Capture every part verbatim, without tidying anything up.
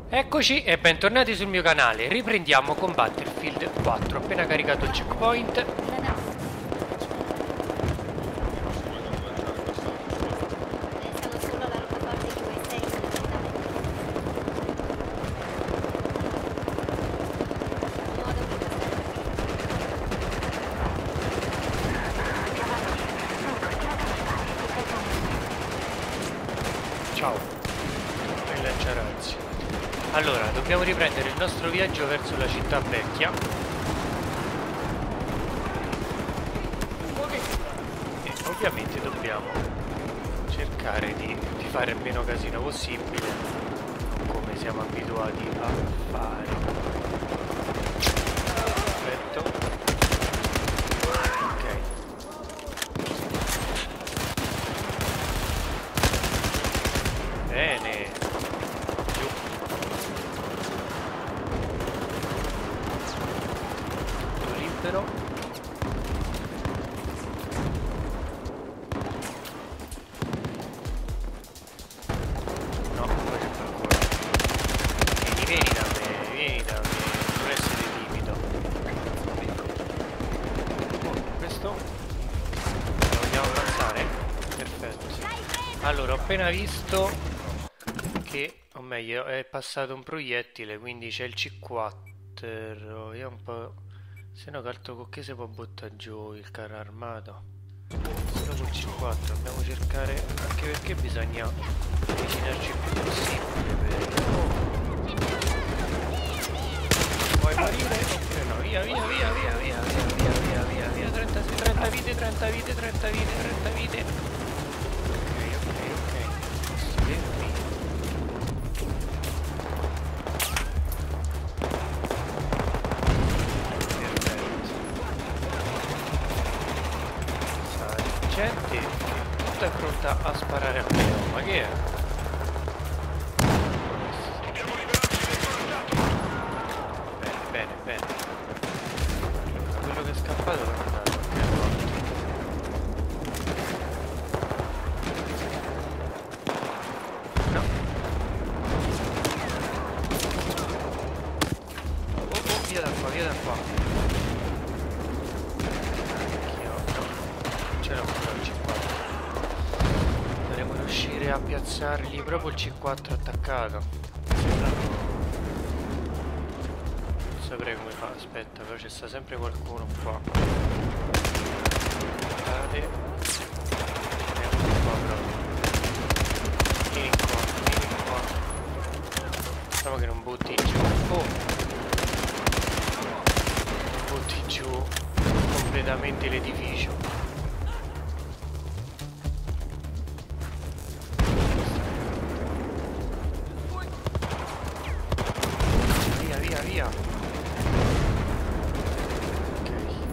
Eccoci e bentornati sul mio canale. Riprendiamo con Battlefield quattro. Ho appena caricato il checkpoint. Ciao. E lanciarazzi. Allora, dobbiamo riprendere il nostro viaggio verso la città vecchia. E ovviamente dobbiamo cercare di, di fare il meno casino possibile, non come siamo abituati a fare. Perfetto. Ok. Bene. Giù. Tutto libero. No, poi c'è qualcuno. Vieni, vieni da me, vieni da me, non essere timido. Oh, questo lo vogliamo avanzare? Perfetto. Allora, ho appena visto che, o meglio, è passato un proiettile, quindi c'è il C quattro. Io un po'... se no, che altro con che si può buttare giù il carro armato? Solo col C quattro dobbiamo cercare, anche perché bisogna avvicinarci il più possibile per... Vuoi morire oppure no? Via, via, via, via, via, via, via, via, via, via, trenta, trenta vite, trenta vite, trenta vite, trenta vite. Ok, ok, ok. Posso fermi? Perfetto. Sa, gente, tutta è pronta a sparare a me, ma che è? Bene, bene, bene. Quello che è scappato è andato, ok, è morto. No. Oh, oh, via da qua, via da qua. Anch'io, no. Non ce l'ho ancora il C quattro. Dovremmo riuscire a piazzargli proprio il C quattro attaccato. Sembra... non saprei come fa, aspetta, però c'è sta sempre qualcuno qua. Guardate. Ecco qua proprio. Vieni qua, vieni qua. Speriamo che non butti giù. Oh! Non butti giù completamente l'edificio. Via, via, via. Ok.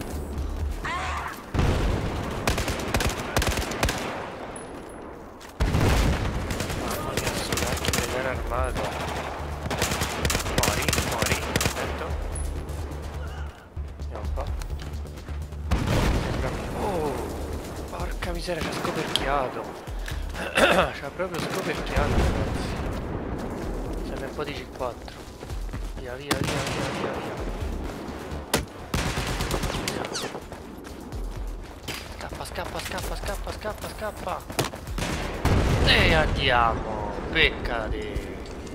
Mamma mia, sto cacchio di carro armato. Muori, muori, perfetto. Vediamo un po'. Sembra... oh! Porca miseria, ci ha scoperchiato. Ci ha proprio scoperchiato, ragazzi. Serve un po' di C quattro. Via, via, via, via, via, via. Scappa, scappa, scappa, scappa, scappa, scappa. E andiamo. Peccate.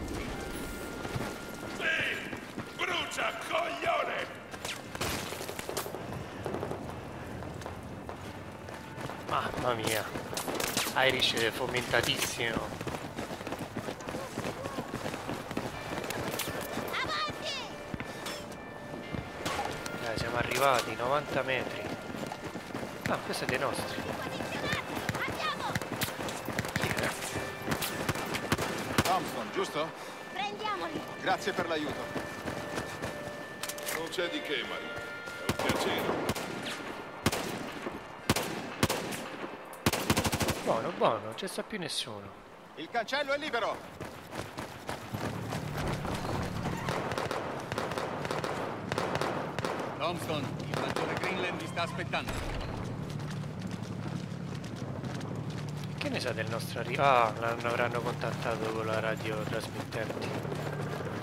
Brucia, coglione! Mamma mia. Irish è fomentatissimo. Dai, siamo arrivati, novanta metri. Ah, questo è dei nostri. Chi è? Thompson, giusto? Prendiamoli! Grazie per l'aiuto. Non c'è di che, Maria. È un piacere. Buono, buono, non c'è sta più nessuno. Il cancello è libero! Thompson, il maggiore Greenland vi sta aspettando. Che ne sa del nostro arrivo? Ah, l'avranno contattato con la radio trasmittente.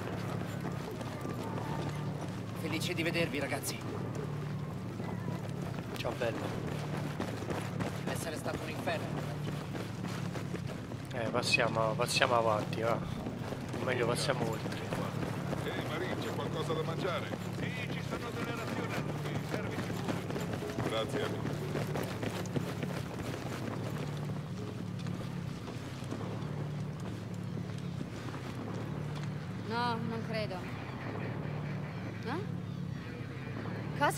Felice di vedervi, ragazzi. Ciao bello. Essere stato un inferno. Eh, passiamo, passiamo avanti, va. O meglio, passiamo oltre. Ehi, Marie, c'è qualcosa da mangiare? Sì, ci sono delle razioni qui, servici pure. Grazie, amico. No, non credo. No? Cosa?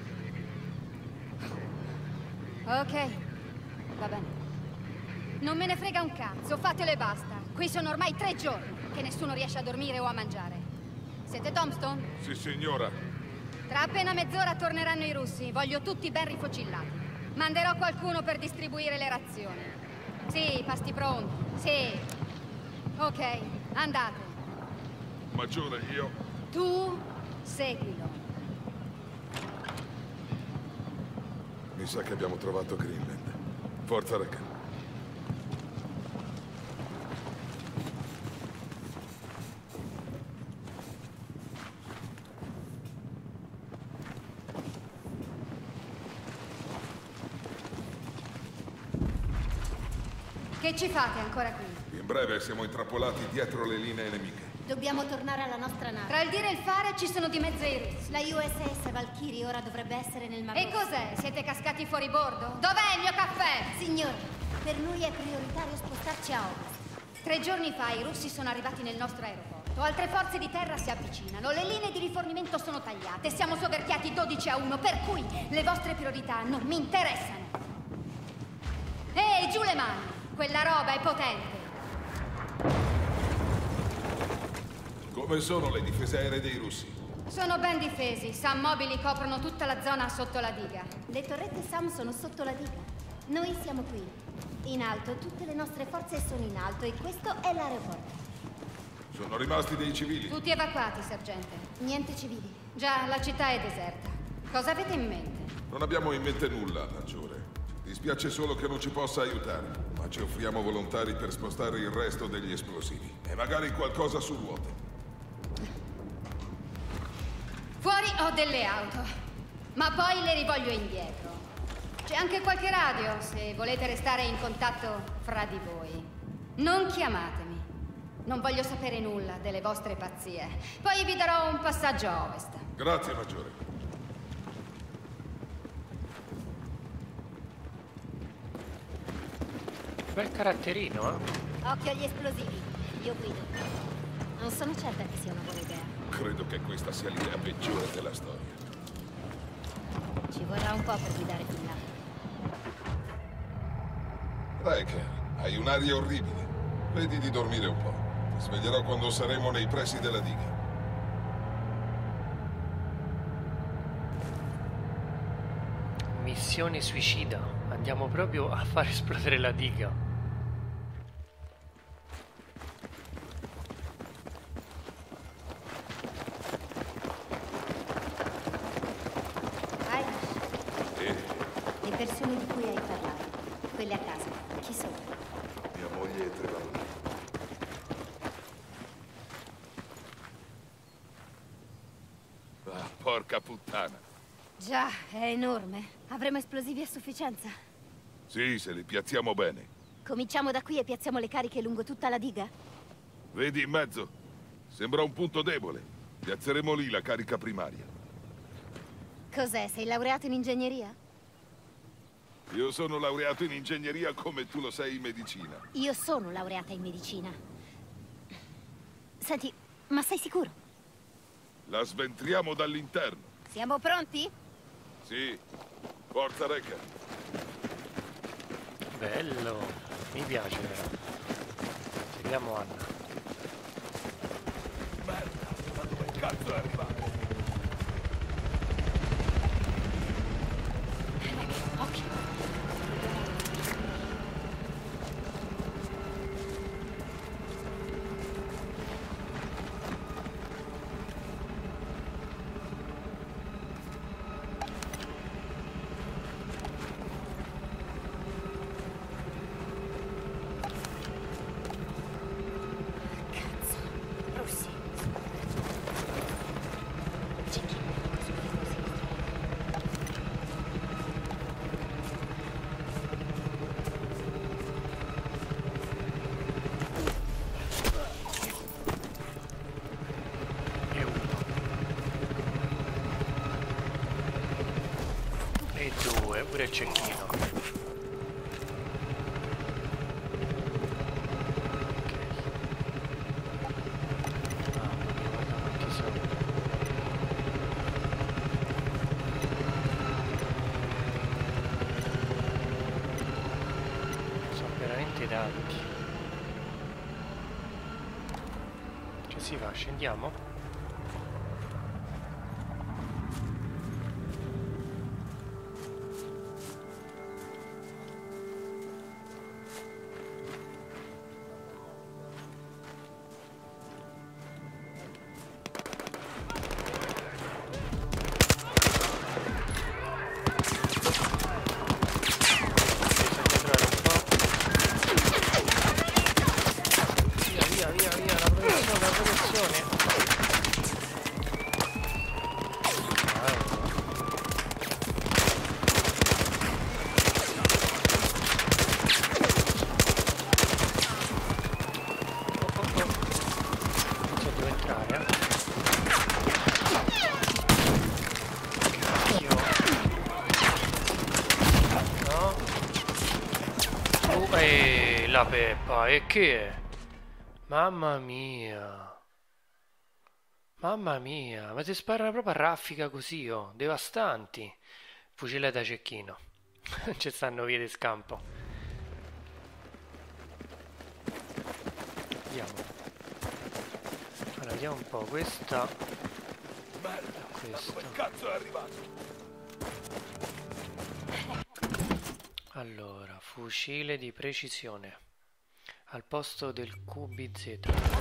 Ok, va bene. Non me ne frega un cazzo, fatelo e basta. Qui sono ormai tre giorni che nessuno riesce a dormire o a mangiare. Siete Tombstone? Sì, signora. Tra appena mezz'ora torneranno i russi. Voglio tutti ben rifocillati. Manderò qualcuno per distribuire le razioni. Sì, pasti pronti. Sì. Ok, andate. Maggiore, io... Tu seguilo. Mi sa che abbiamo trovato Greenland. Forza, Reckon. Che ci fate ancora qui? In breve siamo intrappolati dietro le linee nemiche. Dobbiamo tornare alla nostra nave. Tra il dire e il fare ci sono di mezzo i russi. La U S S Valkyrie ora dovrebbe essere nel Mar E Rosso. cos'è? Siete cascati fuori bordo? Dov'è il mio caffè? Signori, per noi è prioritario spostarci a ovest. Tre giorni fa i russi sono arrivati nel nostro aeroporto. Altre forze di terra si avvicinano. Le linee di rifornimento sono tagliate. Siamo soverchiati dodici a uno, per cui le vostre priorità non mi interessano. Ehi, giù le mani! Quella roba è potente. Come sono le difese aeree dei russi? Sono ben difesi. SAM mobili coprono tutta la zona sotto la diga. Le torrette SAM sono sotto la diga. Noi siamo qui. In alto, tutte le nostre forze sono in alto e questo è l'aeroporto. Sono rimasti dei civili. Tutti evacuati, sergente. Niente civili. Già, la città è deserta. Cosa avete in mente? Non abbiamo in mente nulla, maggiore. Dispiace solo che non ci possa aiutare, ma ci offriamo volontari per spostare il resto degli esplosivi. E magari qualcosa su ruote. Fuori ho delle auto, ma poi le rivoglio indietro. C'è anche qualche radio, se volete restare in contatto fra di voi. Non chiamatemi. Non voglio sapere nulla delle vostre pazzie. Poi vi darò un passaggio a ovest. Grazie, maggiore. Bel caratterino, eh? Occhio agli esplosivi. Io guido. Non sono certa che sia una buona idea. Credo che questa sia l'idea peggiore della storia. Ci vorrà un po' per guidare fin là. Riker, hai un'aria orribile. Vedi di dormire un po'. Ti sveglierò quando saremo nei pressi della diga. Missione suicida. Andiamo proprio a far esplodere la diga. Le persone di cui hai parlato, quelle a casa, chi sono? Mia moglie e tre bambini. Ah, porca puttana. Già, è enorme. Avremo esplosivi a sufficienza. Sì, se li piazziamo bene. Cominciamo da qui e piazziamo le cariche lungo tutta la diga? Vedi in mezzo? Sembra un punto debole. Piazzeremo lì la carica primaria. Cos'è? Sei laureato in ingegneria? Io sono laureato in ingegneria come tu lo sei in medicina. Io sono laureata in medicina. Senti, ma sei sicuro? La sventriamo dall'interno. Siamo pronti? Sì. Forza, Recker. Bello. Mi piace. Seguiamo Anna. Merda, ma dove cazzo è arrivato? Occhio. pure il cecchino. Tanti. Che si fa? Scendiamo? La Peppa, e che è? Mamma mia. Mamma mia, ma ti spara proprio a raffica così, oh, devastanti. Fucile da cecchino. Non ci stanno vie di scampo. Vediamo. Allora, vediamo un po', questa... Merda, questa. dove cazzo è arrivato? Allora, fucile di precisione al posto del Q B Z.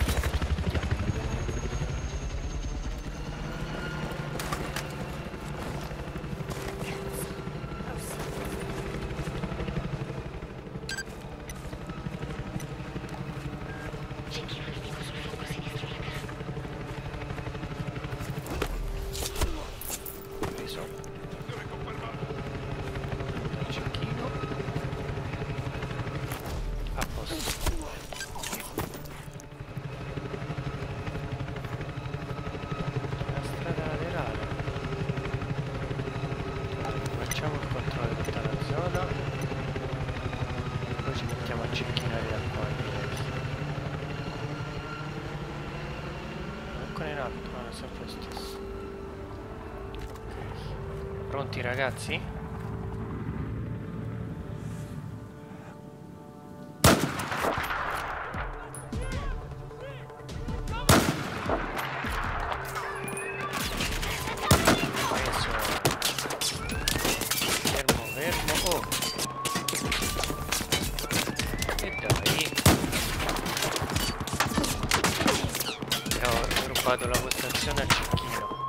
Pronti ragazzi? Adesso fermo, fermo, oh! E dai! Ho rubato la postazione al cecchino.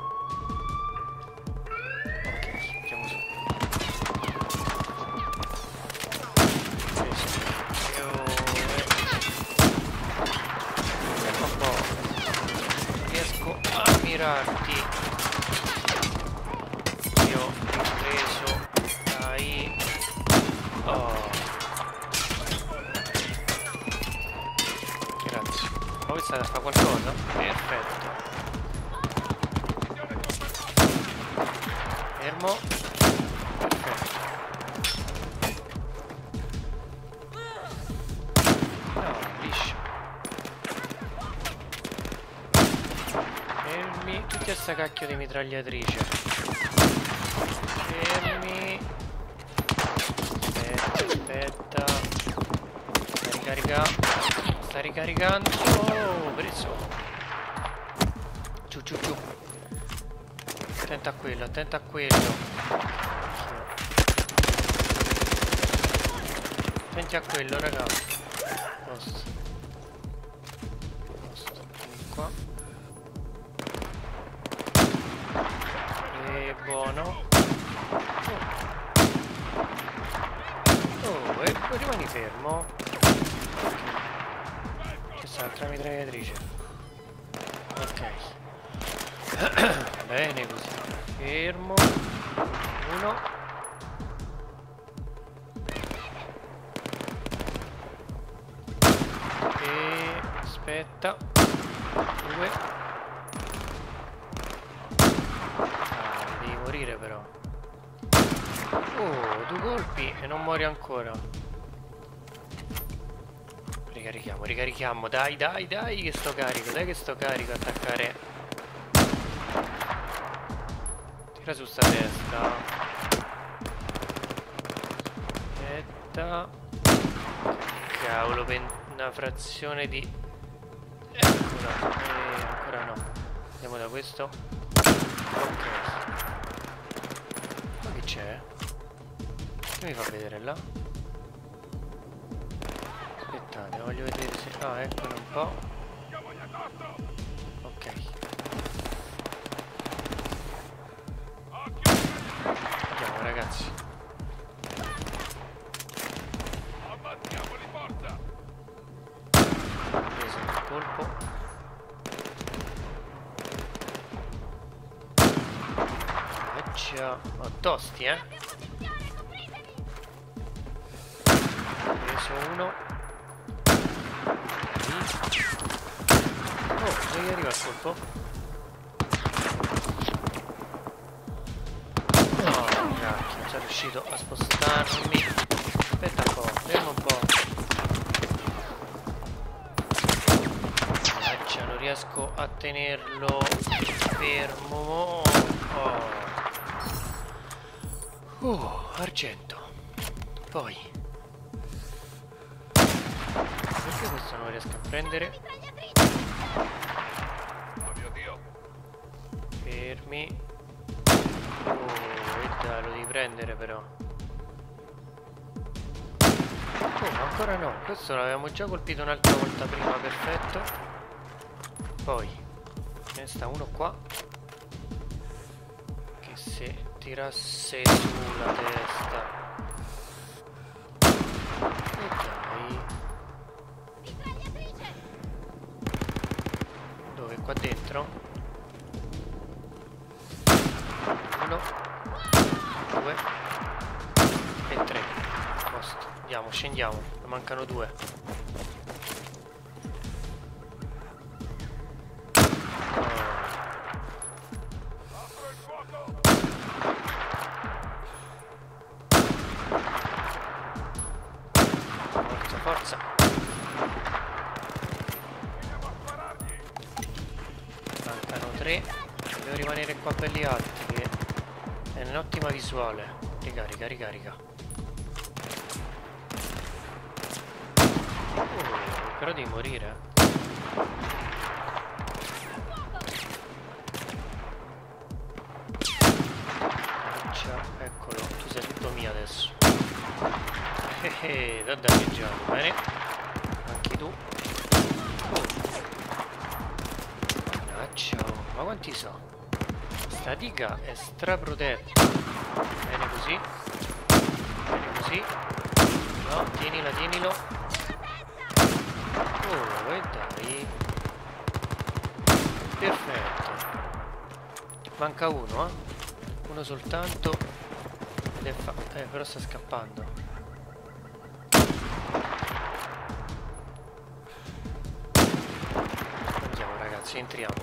Io ho preso dai oh. Grazie. Ma questa da fa qualcosa? Perfetto. Fermo. Perfetto. No, liscio. Fermi. Tutti a sta cacchio di mitragliatrice. Fermi. Aspetta, aspetta. Sta ricaricando. Sta ricaricando. Oh, preso. Giù, giù, giù. Attenta a quello, attenta a quello. Attenti a quello, raga. Posto. Posto. Quindi qua. E buono. Oh, oh e rimani fermo. C'è sta un'altra mitragliatrice. Ok. Bene così. Fermo. Uno. E aspetta. Due. Ah, devi morire però. Oh, due colpi e non muori ancora. Ricarichiamo, ricarichiamo. Dai, dai, dai che sto carico. Dai che sto carico. Attaccare. Tira su sta testa. Aspetta. Cavolo, per una frazione di... Eccola. Eh, ancora no. Andiamo da questo. Ok. Ma che c'è? Che mi fa vedere là? Aspettate, voglio vedere se... Ah, eccolo un po'. Ok. Andiamo ragazzi. Preso il colpo. Faccia. Ho tosti, eh. Preso uno. Oh, dove arriva il colpo? No, cacchio, non sono riuscito a spostarmi. Aspetta un po', fermo un po'. Caccia, non riesco a tenerlo fermo. Oh. Uh, argento. Poi. Perché questo non lo riesco a prendere? Fermi. Oh, e dai, lo devi prendere però. Oh, ancora no. Questo l'avevamo già colpito un'altra volta prima, perfetto. Poi ce ne sta uno qua che se tirasse sulla testa. E dai. Dove? Qua dentro? Uno, due e tre. Posto. Andiamo, scendiamo. Ne mancano due. Forza, forza. Mancano tre. Devo rimanere qua belli alti che è un'ottima visuale. Ricarica, ricarica. Oh, però devi morire. Caccia, eccolo, tu sei tutto mio adesso. Eh eh, da danneggiato, bene. Anche tu. Oh. Caccia, ma quanti so? Sta diga è straprotetta. Bene così. Bene così. No, tienila, tienilo. Oh, e dai. Perfetto. Manca uno, eh. Uno soltanto. Ed è fa... Eh, però sta scappando. Andiamo ragazzi, entriamo.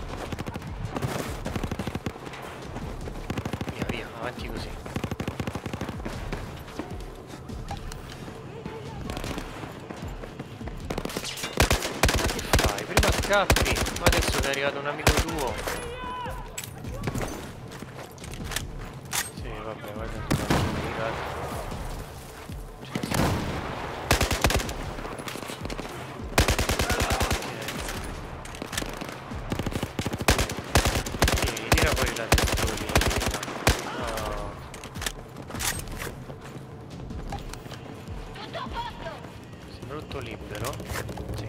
Via, via, avanti così. Prima scappi, ma adesso è arrivato un amico tuo. Sì, vabbè, guarda che sono arrivato. Sì, tira fuori la pistolina. No. Sembra tutto libero? Sì.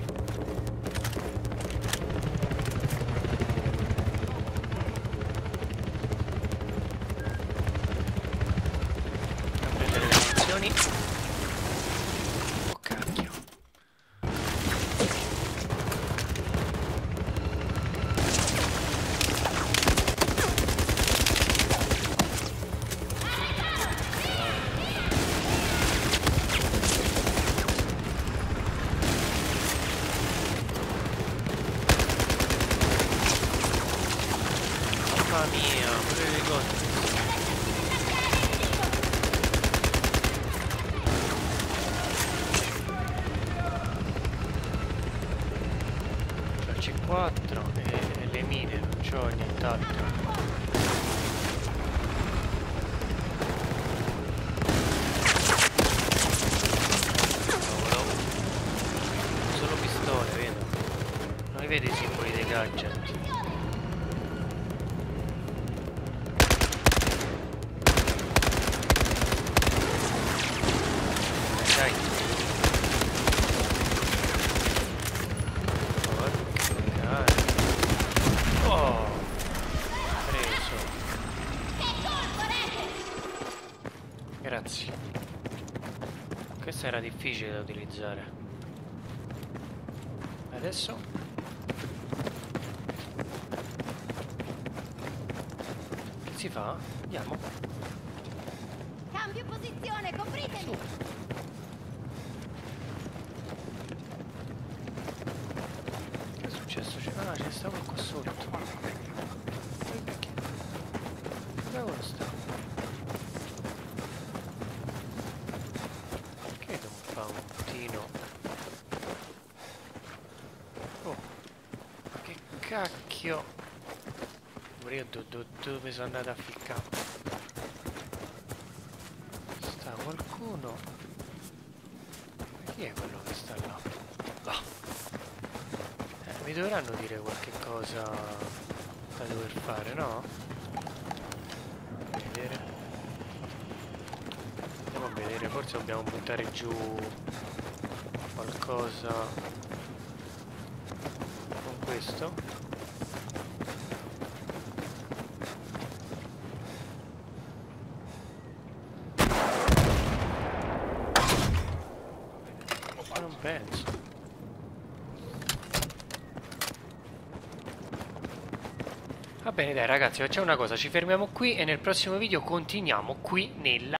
Oh cacchio. Mamma mia, pure le cose. mine, non c'ho nient'altro. Solo pistole, vedo. Non li vedi i simboli dei gadget. Dai. Oh, preso. Grazie. Questa era difficile da utilizzare. Adesso? Che si fa? Andiamo. Cambio posizione, copritemi! Che è successo? Ah, c'è stato qua sotto. Dove sta? Che non fa un tino? Oh, ma che cacchio! Io do, do, dove sono andato a ficcare? Sta qualcuno? Chi è quello che sta là? Là. Eh, mi dovranno dire qualche cosa da dover fare, no? Vedere. Andiamo a vedere, forse dobbiamo buttare giù qualcosa con questo. Non penso. Va bene, dai ragazzi, facciamo una cosa, ci fermiamo qui e nel prossimo video continuiamo qui nella